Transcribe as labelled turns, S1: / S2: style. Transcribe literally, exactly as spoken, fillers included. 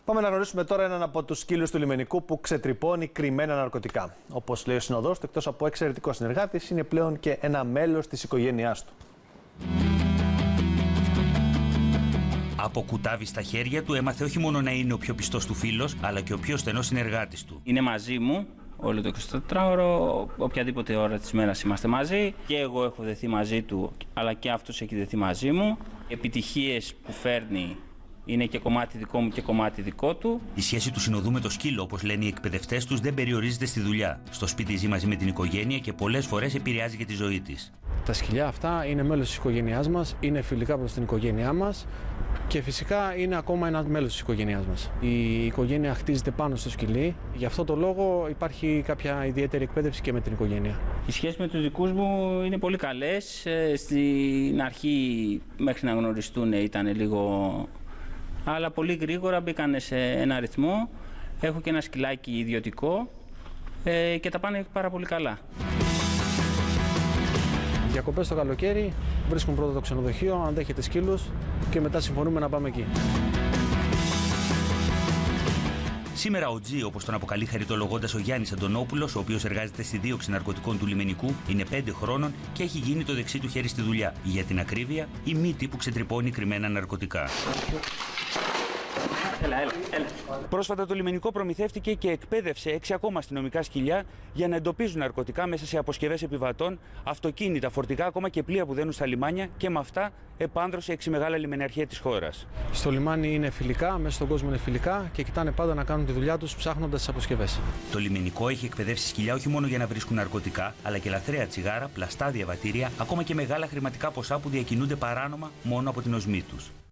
S1: Πάμε να γνωρίσουμε τώρα έναν από τους σκύλους του λιμενικού που ξετρυπώνει κρυμμένα ναρκωτικά. Όπως λέει ο συνοδός του, εκτός από εξαιρετικό συνεργάτης, είναι πλέον και ένα μέλος της οικογένειάς του.
S2: Από κουτάβι στα χέρια του έμαθε όχι μόνο να είναι ο πιο πιστός του φίλος, αλλά και ο πιο στενός συνεργάτης του.
S3: Είναι μαζί μου όλο το εικοσιτετράωρο, οποιαδήποτε ώρα της μέρας είμαστε μαζί. Και εγώ έχω δεθεί μαζί του, αλλά και αυτός έχει δεθεί μαζί μου. Οι επιτυχίες που φέρνει είναι και κομμάτι δικό μου και κομμάτι δικό του.
S2: Η σχέση του συνοδού με το σκύλο, όπως λένε οι εκπαιδευτές τους, δεν περιορίζεται στη δουλειά. Στο σπίτι ζει μαζί με την οικογένεια και πολλές φορές επηρεάζει και τη ζωή της.
S4: Τα σκυλιά αυτά είναι μέλος της οικογένειάς μας, είναι φιλικά προς την οικογένειά μας και φυσικά είναι ακόμα ένα μέλος της οικογένειάς μας. Η οικογένεια χτίζεται πάνω στο σκυλί, γι' αυτό το λόγο υπάρχει κάποια ιδιαίτερη εκπαίδευση και με την οικογένεια.
S3: Οι σχέσεις με τους δικούς μου είναι πολύ καλές. Στην αρχή, μέχρι να γνωριστούν, ήταν λίγο... αλλά πολύ γρήγορα μπήκαν σε ένα ρυθμό. Έχω και ένα σκυλάκι ιδιωτικό ε, και τα πάνε πάρα πολύ καλά.
S4: Διακοπές το καλοκαίρι, βρίσκουν πρώτα το ξενοδοχείο, αν δέχεται σκύλους και μετά συμφωνούμε να πάμε εκεί.
S2: Σήμερα ο Τζι, όπως τον αποκαλεί χαριτολογώντας ο Γιάννης Αντωνόπουλος, ο οποίος εργάζεται στη δίωξη ναρκωτικών του λιμενικού, είναι πέντε χρόνων και έχει γίνει το δεξί του χέρι στη δουλειά. Για την ακρίβεια, η μύτη που ξετρυπώνει κρυμμένα ναρκωτικά.
S3: Έλα, έλα, έλα.
S5: Πρόσφατα το λιμενικό προμηθεύτηκε και εκπαίδευσε έξι ακόμα αστυνομικά σκυλιά για να εντοπίζουν ναρκωτικά μέσα σε αποσκευές επιβατών, αυτοκίνητα, φορτηγά, ακόμα και πλοία που δένουν στα λιμάνια, και με αυτά επάνδρωσε έξι μεγάλα λιμενιαρχεία της χώρας.
S4: Στο λιμάνι είναι φιλικά, μέσα στον κόσμο είναι φιλικά και κοιτάνε πάντα να κάνουν τη δουλειά τους ψάχνοντας τις αποσκευές.
S2: Το λιμενικό έχει εκπαιδεύσει σκυλιά όχι μόνο για να βρίσκουν ναρκωτικά, αλλά και λαθρέα τσιγάρα, πλαστά διαβατήρια, ακόμα και μεγάλα χρηματικά ποσά που διακινούνται παράνομα μόνο από την οσμή τους.